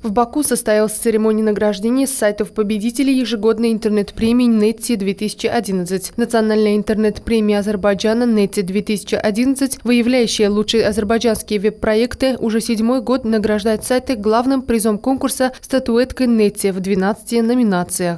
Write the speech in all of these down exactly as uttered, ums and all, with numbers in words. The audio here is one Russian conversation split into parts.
В Баку состоялась церемония награждения сайтов-победителей ежегодной интернет-премии Netty-две тысячи одиннадцать. Национальная интернет-премия Азербайджана Netty-две тысячи одиннадцать, выявляющая лучшие азербайджанские веб-проекты, уже седьмой год награждает сайты главным призом конкурса статуэткой Netty в двенадцати номинациях.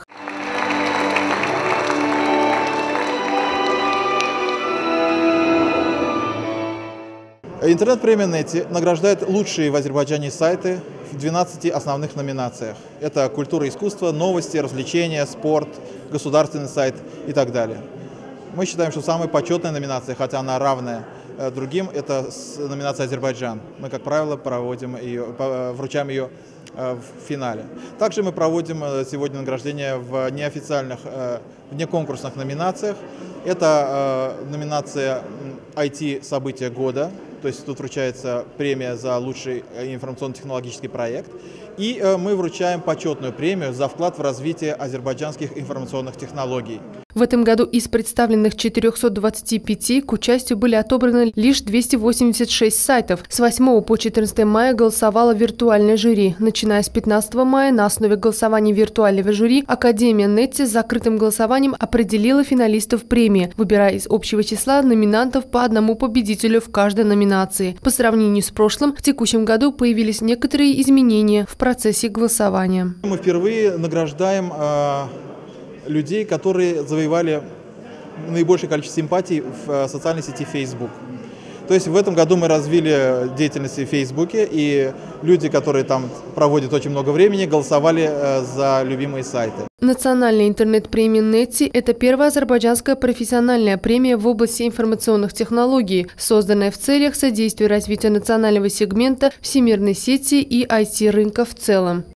Интернет-премия Netty награждает лучшие в Азербайджане сайты в двенадцати основных номинациях. Это культура и искусство, новости, развлечения, спорт, государственный сайт и так далее. Мы считаем, что самая почетная номинация, хотя она равная другим, это номинация «Азербайджан». Мы, как правило, проводим ее, вручаем ее в финале. Также мы проводим сегодня награждение в неофициальных, в неконкурсных номинациях. Это номинация ай ти-события года, то есть тут вручается премия за лучший информационно-технологический проект. И мы вручаем почетную премию за вклад в развитие азербайджанских информационных технологий. В этом году из представленных четырёхсот двадцати пяти к участию были отобраны лишь двести восемьдесят шесть сайтов. С восьмого по четырнадцатое мая голосовало виртуальное жюри. Начиная с пятнадцатого мая на основе голосования виртуального жюри Академия Netty с закрытым голосованием определила финалистов премии, выбирая из общего числа номинантов по одному победителю в каждой номинации. По сравнению с прошлым, в текущем году появились некоторые изменения в процессе голосования. Мы впервые награждаем э, людей, которые завоевали наибольшее количество симпатий в социальной сети Facebook. То есть в этом году мы развили деятельность в Фейсбуке, и люди, которые там проводят очень много времени, голосовали э, за любимые сайты. Национальная интернет-премия Netty – это первая азербайджанская профессиональная премия в области информационных технологий, созданная в целях содействия развитию национального сегмента всемирной сети и ай ти-рынка в целом.